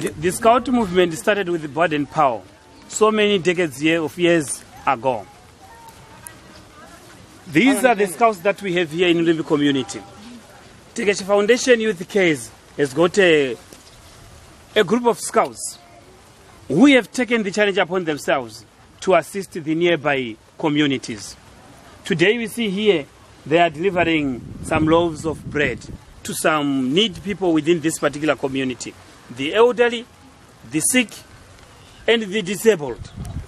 The Scout movement started with the Baden Powell so many decades of years ago. These are the Scouts that we have here in Rimbi Community. TEKESHE Foundation Youth Case has got a group of Scouts who have taken the challenge upon themselves to assist the nearby communities. Today we see here they are delivering some loaves of bread to some needy people within this particular community. The elderly, the sick, and the disabled.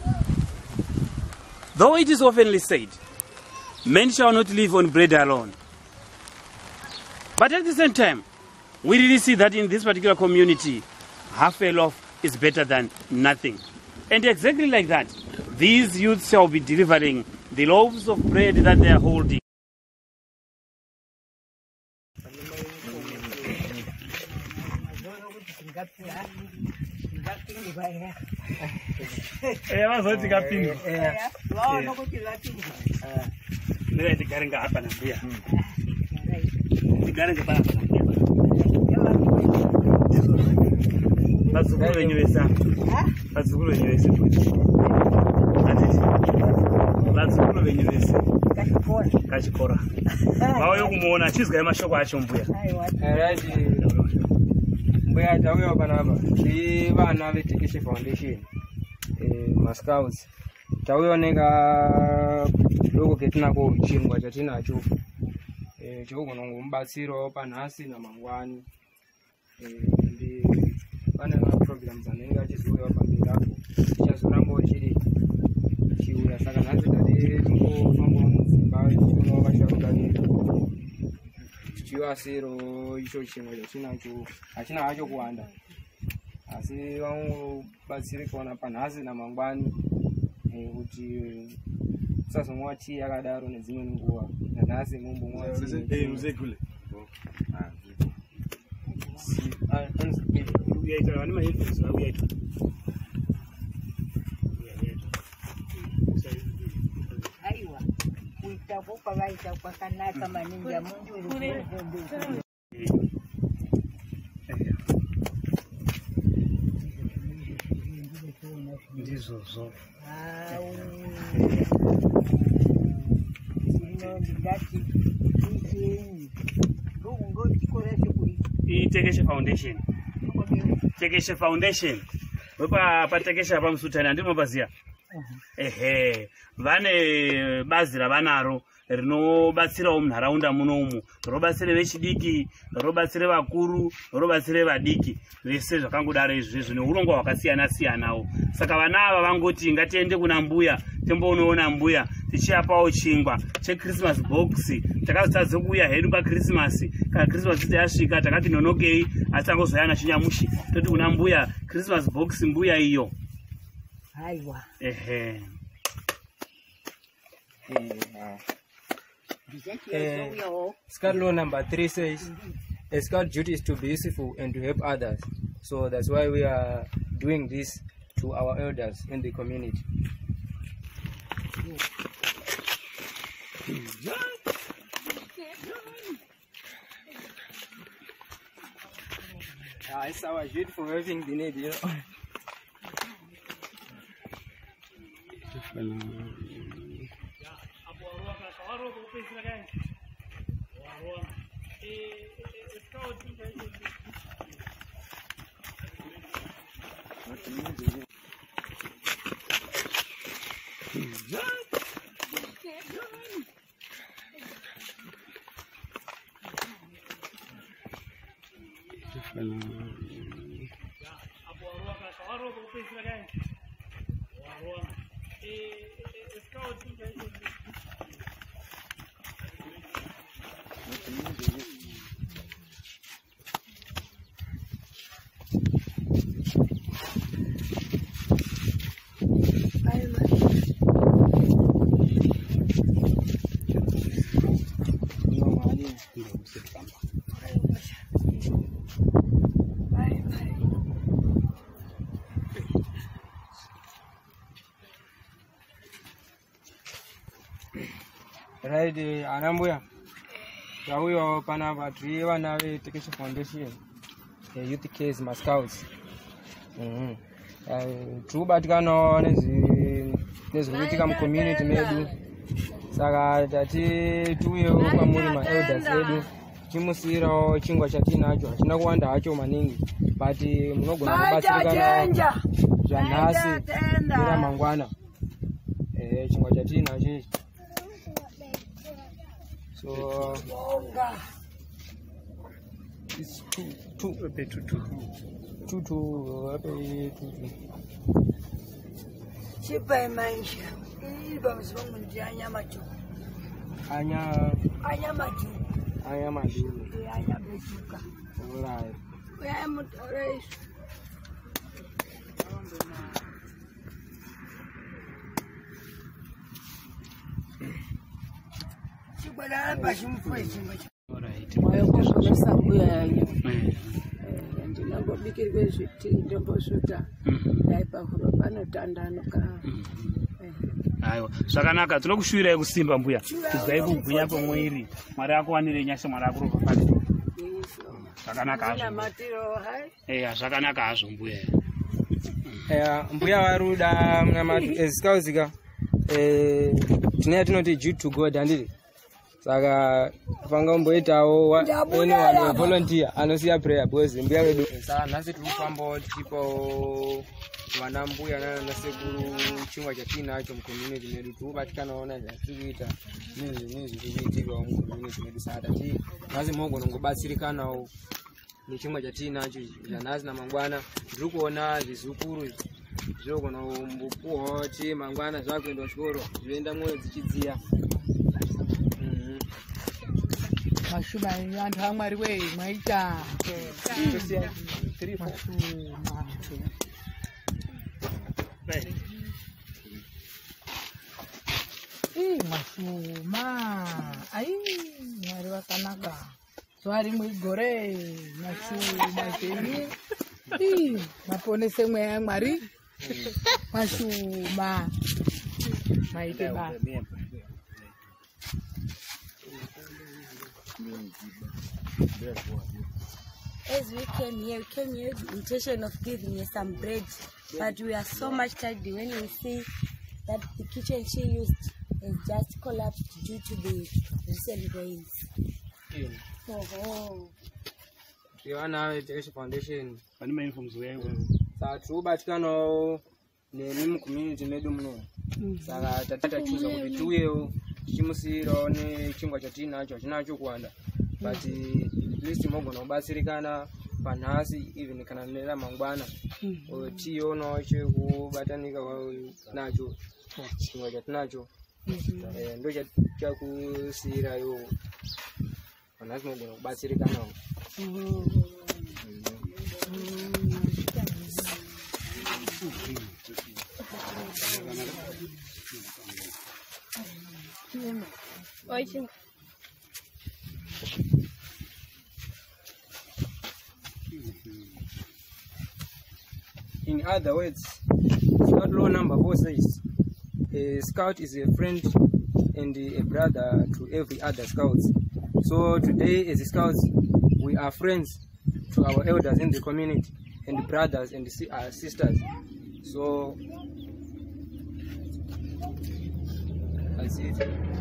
Though it is often said, men shall not live on bread alone. But at the same time, we really see that in this particular community, half a loaf is better than nothing. And exactly like that, these youths shall be delivering the loaves of bread that they are holding. TEKESHE Foundation, Scouts. Tawioneka loko ketina ko chingwa chatinacho choko ngumbatsiro panhasi namangwani ndi pane programs anenga chizuya pambirapo chazorambo chiri chiuya saka nhasi tati tingofamba mudzimba tinova vachakudani chichiwasiro icho chimwe chatinacho hachina hacho kuwanda asi vangobatsiri kuona panhasi namangwani kuti usazomwa tii yakadaro nedzimwe nguva nanhasi mumbomwa aiwa kuitapo kwavaita kwakanaka maningi amundu ndizozo TEKESHE Foundation. TEKESHE Foundation. Pa TEKESHE apa Msutani ndinobaziya. Vane bazi ravanaro rinobatsirawo munharaunda munomu, robatsire vechidiki, robatsire vakuru, robatsire vadiki, vese zvakangodaro izvizvi neurongwa hwakasiyana siyanawo. Saka vana ava vangoti ngatiende kuna mbuya, timboonoona mbuya, tichiapawo chingwa cheChristmas box. Takazotadza kuuya hedu paChristmas, kana Christmas yasvika takati nonokei, asi tangozoyana chinyamushi toti kuna mbuya Christmas box mbuya iyo. aiwa Scout law number 3 says a scout duty is to be useful and to help others. So that's why we are doing this to our elders in the community. It's our duty for helping the needy, you know. Right, Anambuya. Tauyo pana vatri vana ve TEKESHE Foundation, Youth Case Scouts. tikubatikanawo nezikuitika mu community medu saka tati tiuyewo pamuri ma-elders edu timusiyirawo chingwa chatinacho hachina kuwanda hacho maningi but munogona kubatsirikana zvanhasi neramangwana chingwa chatinacho ichi so it's two. Chipa maisha. Iba msimu ndia nyama tu. Anya matu. Anya matu. Anya betuka. Alright. Ya mutore. Chipa la bashi mfresh ngacho. Alright. Moyo kwa sambuya yangu. Ndinangobikirwe ndombosuta daipa kurobano tandanoka. Aiwa, zvakanaka tinokushuvirai kusimba mbuya. Kudzai kugwinya kwemwiri. Mwari akuwanire nyasha, Mwari akuropa pati. Zvakanaka hazvo. Zvakanaka hazvo mbuya. Mbuya waruda ezikauzika tinoti due to God handiri. Saka pangamboitawo anyone volunteer anosiya prayer because mbuya wedu saka nhasi tirikufambawo tipo vana mbuya nanasekuru chingwa chatinacho mucommunity medu tikubatikanawo nazvatirikuita nezvirikuitikawo mucommunity medu saka tati nhasi mogona kungobatsirikanawo nechingwa chatinacho zvanhasi namangwana ndiri kuona zvizukuru zvinogona kumbopuwawo ti mangwana zvakuenda kuchikoro zvoenda mwoyo dzichidziya. Mashuma vantu vaMwari we maita mashuma ai Mwari vakanaka zuva rimwe igore mashuma zveni maponese mweya yaMwari mashuma maite basa. As we came here with the intention of giving you some bread, but we are so much tired when we see that the kitchen she used has just collapsed due to the recent rains. TEKESHE Foundation. Saka tikubatikanawo nemi mucommunity medu muno. Saka tatachuza kuti tiuyewo tichimusiyirawo nechingwa chatinacho hachinacho kuwanda. But at least mogona kubatsirikana panhasi even kana neramangwana tionawo chekubatanika nacho chingwa chatinacho ndo chakusiyirayo panhasi mogona kubatsirikanawo. In other words, Scout law number 4 says, a scout is a friend and a brother to every other scout. So today as scouts, we are friends to our elders in the community and brothers and sisters. So that's it.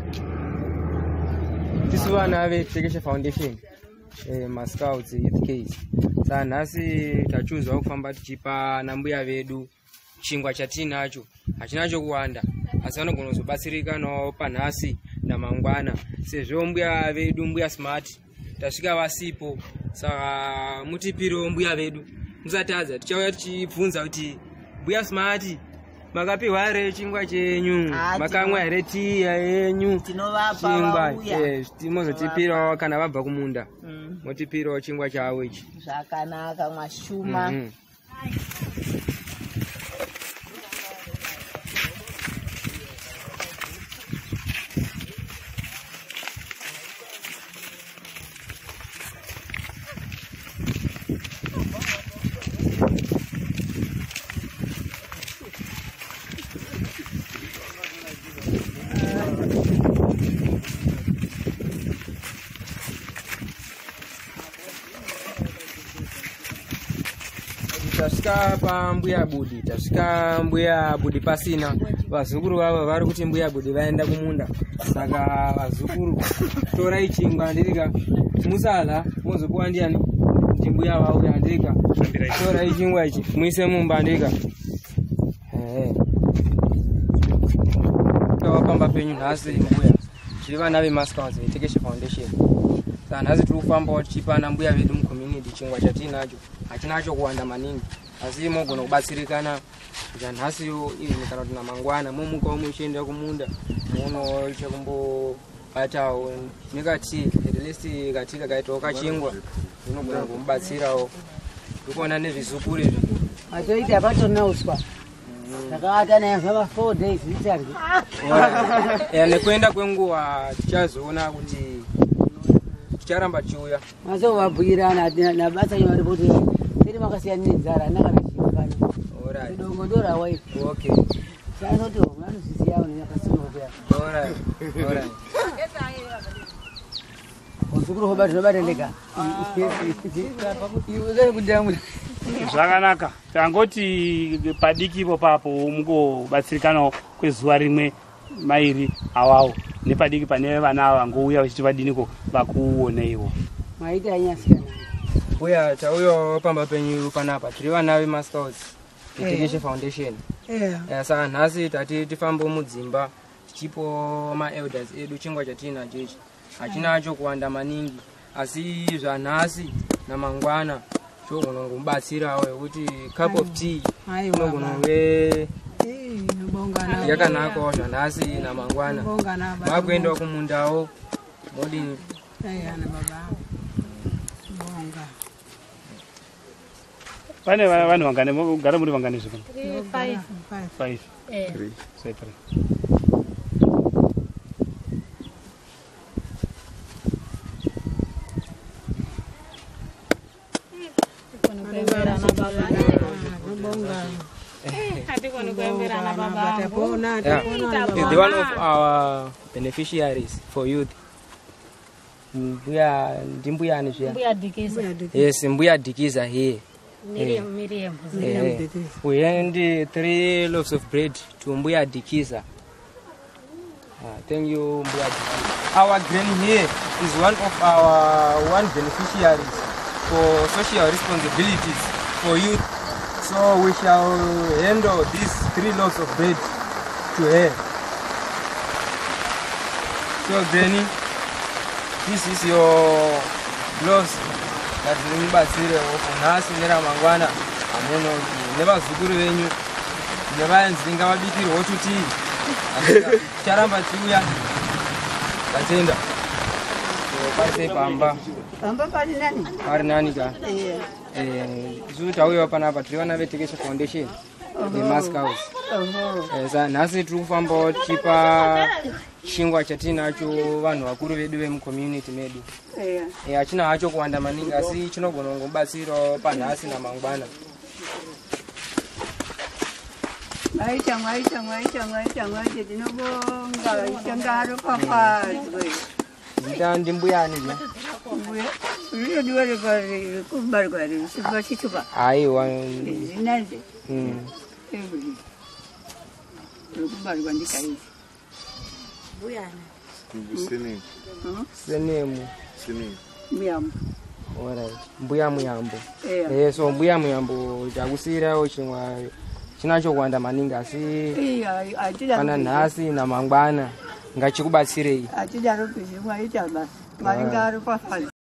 This one have a TEKESHE Foundation. Mascouts youth case. Sasa nasi tachuza kufamba tichipa nambuya vedu chingwa chatinacho hachinacho kuwanda asi vanogona kuzobatsirikanawo panhasi namangwana sezvo mbuya vedu mbuya smart tasvika vasipo saka mutipirewo mbuya vedu musatadza tichauya tichibvunza kuti mbuya smart makapiwa here chingwa chenyu makamwa here tiya yenyu chingwa timozotipirawo kana vabva kumunda motipirawo chingwa chavo ichi zvakanaka mwashuma. tasvika pambuya budi, tasvika mbuya budi pasina. Vazukuru vavo vari kuti mbuya budi vaenda kumunda. Saka vazukuru torai chingwa ndirika musala mozopuwa ndiani chimbuya vavo yandika. Torai chingwa ichi muise mumba ndika. Tawapamba penyu nhasi mbuya. Tiri vana vemascouts veTEKESHE Foundation. Saka nhasi tiri kufamba tichipana mbuya vedu mucommunity chingwa chatinacho. Hachinacho kuwanda maningi. Asi mogona kubatsirikana kuti nhasiyo iri kana kuti namangwana momukawo muchienda kumunda muono chekumbobatawo nekati at least katika kaitawo kachingwa inogona kumubatsirawo. Ndikuona nezvizukuru izvi atoita patona uswa takavata naye zvava 4 days richardi nekuenda kwenguva tichazoona kuti ticharamba chiuya mazovabhuyirana nabasa nyari kuti tiri makasiyana nenzara nakana chingana dongo ndora waifu okay sanoti vanozviziva nekasinokuya uzukuru hoba zvinobatendeka iwe kudamwe zvakanaka tangoti padiki ipo papo mungobatsirikanawo kwezuva rimwe mairi awawo nepadiki pane vana ava ngouya vachiti vadiniko vakuoneiwo maita anyasiyana uya tauyawo pamba penyu panapa tiri vana vemascouts veTEKESHE Foundation. Saka nhasi tati tifambo mudzimba tichipo maelders edu chingwa chatinacho ichi hachinacho kuwanda maningi asi zvanhasi namangwana chogona kumubatsirawo yekuti cup of tea inogona kunge yakanakawo zvanhasi namangwana makuendawo kumundawo modini pane vanhu vangane mogara muri vangane zviko 5 say 3 the one of our beneficiaries for youth. Mbuya yes, Mbuya Dikiza here. Miriam. We hand 3 loaves of bread to Mbuya Dikiza. Thank you, Mbuya Dikiza. Our granny here is one of our beneficiaries for social responsibilities for youth. So we shall handle these 3 loaves of bread to her. So granny, this is your loaves that we batsire ofunasi nera mangwana amono nevazukuru venyu nevaenzinga vabikirwa otuti charamba tiuya tatenda pari pamba pari nani ka isu tauyawo panapa tiri vana veTEKESHE Foundation nemascouts. Nhasi tiri kufambawo tichipa chingwa chatinacho vanhu vakuru vedu vemucommunity medu. Hachina hacho kuwanda maningi asi chinogona kungobatsirawo panhasi namangwana. Zita ndimbuyani je? Aiwa. Senemu. Alright. Mbuya Muyambo. So Mbuya Muyambo chakusirawo chingwa chinacho kuwanda maningi asi kana nhasi namangwana ngachikubatsirei.